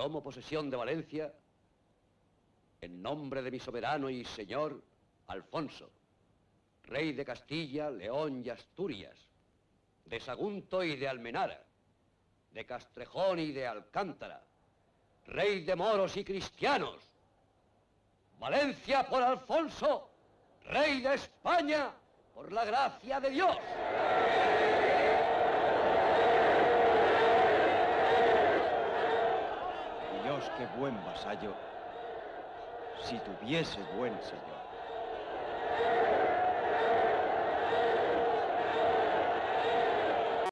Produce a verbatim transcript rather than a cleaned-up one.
Tomo posesión de Valencia en nombre de mi soberano y señor Alfonso, rey de Castilla, León y Asturias, de Sagunto y de Almenara, de Castrejón y de Alcántara, rey de moros y cristianos. Valencia por Alfonso, rey de España, por la gracia de Dios. Dios, qué buen vasallo, si tuviese buen señor.